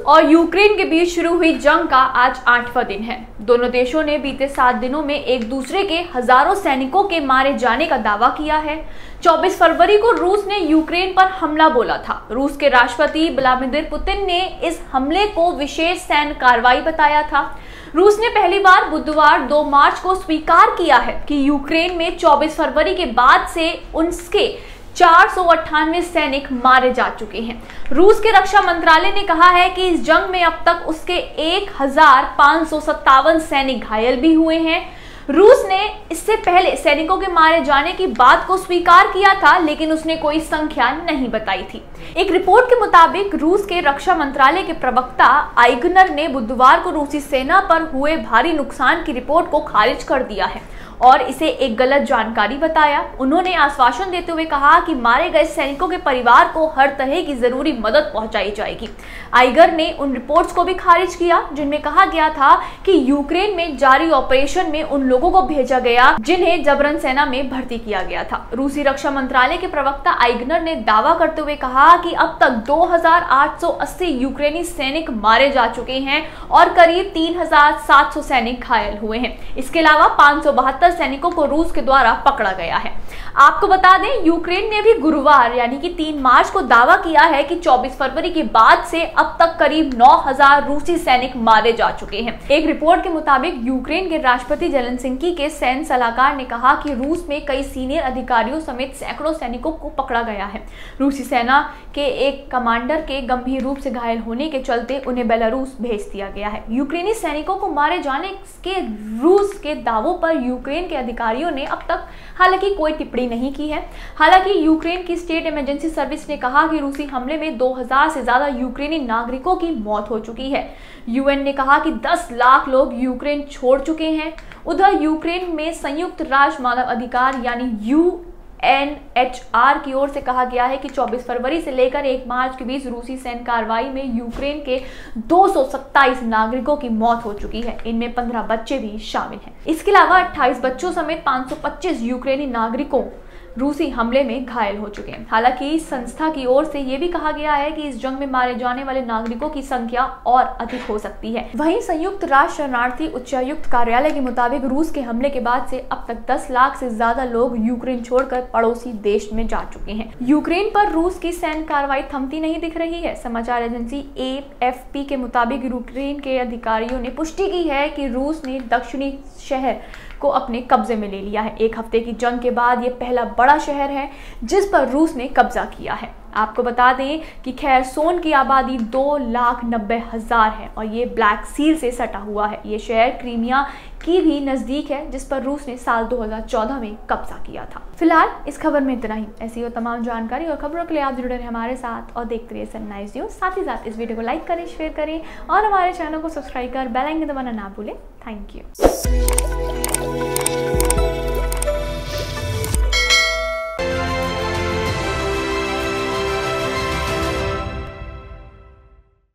और यूक्रेन के बीच शुरू हुई जंग का आज 8वां दिन है। दोनों देशों ने बीते 7 दिनों में एक दूसरे के हजारों सैनिकों के मारे जाने का दावा किया है। 24 फरवरी को रूस ने यूक्रेन पर हमला बोला था। रूस के राष्ट्रपति व्लादिमीर पुतिन ने इस हमले को विशेष सैन्य कार्रवाई बताया था। रूस ने पहली बार बुधवार 2 मार्च को स्वीकार किया है कि यूक्रेन में 24 फरवरी के बाद से उसके 498 सैनिक मारे जा चुके हैं। रूस के रक्षा मंत्रालय ने कहा है कि इस जंग में अब तक उसके 1557 सैनिक घायल भी हुए हैं। रूस ने इससे पहले सैनिकों के मारे जाने की बात को स्वीकार किया था, लेकिन उसने कोई संख्या नहीं बताई थी। एक रिपोर्ट के मुताबिक रूस के रक्षा मंत्रालय के प्रवक्ता आइगनर ने बुधवार को रूसी सेना पर हुए भारी नुकसान की रिपोर्ट को खारिज कर दिया है और इसे एक गलत जानकारी बताया। उन्होंने आश्वासन देते हुए कहा कि मारे गए सैनिकों के परिवार को हर तरह की जरूरी मदद पहुंचाई जाएगी। आइगर ने उन रिपोर्ट्स को भी खारिज किया जिनमें कहा गया था कि यूक्रेन में जारी ऑपरेशन में उन लोगों को भेजा गया जिन्हें जबरन सेना में भर्ती किया गया था। रूसी रक्षा मंत्रालय के प्रवक्ता आइगनर ने दावा करते हुए कहा कि अब तक 2880 यूक्रेनी सैनिक मारे जा चुके हैं और करीब 3700 सैनिक घायल हुए हैं। इसके अलावा 572 सैनिकों को रूस के द्वारा पकड़ा गया है। आपको बता दें, यूक्रेन ने भी गुरुवार यानी कि 3 मार्च को दावा किया है कि 24 फरवरी के बाद से अब तक करीब 9000 रूसी सैनिक मारे जा चुके हैं। एक रिपोर्ट के मुताबिक यूक्रेन के राष्ट्रपति जेलेंस्की के सैन्य सलाहकार ने कहा कि रूस में कई सीनियर अधिकारियों समेत सैकड़ों सैनिकों को पकड़ा गया है। रूसी सेना के एक कमांडर के गंभीर रूप से घायल होने के चलते उन्हें बेलारूस भेज दिया गया है। यूक्रेनी सैनिकों को मारे जाने के रूस के दावों पर यूक्रेन के अधिकारियों ने अब तक हालांकि कोई टिप्पणी नहीं की है। हालांकि यूक्रेन की स्टेट इमरजेंसी सर्विस ने कहा कि रूसी हमले में 2000 से ज्यादा यूक्रेनी नागरिकों की मौत हो चुकी है। यूएन ने कहा कि 10 लाख लोग यूक्रेन छोड़ चुके हैं। उधर यूक्रेन में संयुक्त राष्ट्र मानव अधिकार यानी UNHR की ओर से कहा गया है कि 24 फरवरी से लेकर 1 मार्च के बीच रूसी सैन्य कार्रवाई में यूक्रेन के 227 नागरिकों की मौत हो चुकी है। इनमें 15 बच्चे भी शामिल हैं। इसके अलावा 28 बच्चों समेत 525 यूक्रेनी नागरिकों रूसी हमले में घायल हो चुके हैं। हालांकि संस्था की ओर से यह भी कहा गया है कि इस जंग में मारे जाने वाले नागरिकों की संख्या और अधिक हो सकती है। वहीं संयुक्त राष्ट्र शरणार्थी उच्चायुक्त कार्यालय के मुताबिक रूस के हमले के बाद से अब तक 10 लाख से ज्यादा लोग यूक्रेन छोड़कर पड़ोसी देश में जा चुके हैं। यूक्रेन पर रूस की सैन्य कार्रवाई थमती नहीं दिख रही है। समाचार एजेंसी AFP के मुताबिक यूक्रेन के अधिकारियों ने पुष्टि की है कि रूस ने दक्षिणी शहर को अपने कब्जे में ले लिया है। 1 हफ्ते की जंग के बाद ये पहला बड़ा शहर है जिस पर रूस ने कब्जा किया है। आपको बता दें कि खैरसोन की आबादी 2,90,000 है और ये ब्लैक सी से सटा हुआ है। ये शहर क्रीमिया की भी नजदीक है जिस पर रूस ने साल 2014 में कब्जा किया था। फिलहाल इस खबर में इतना ही। ऐसी और तमाम जानकारी और खबरों के लिए आप जुड़े रहे हमारे साथ और देखते रहिए सनराइज न्यूज। साथ ही साथ इस वीडियो को लाइक करें, शेयर करें और हमारे चैनल को सब्सक्राइब कर बेल आइकन दबाना ना भूलें। Thank you.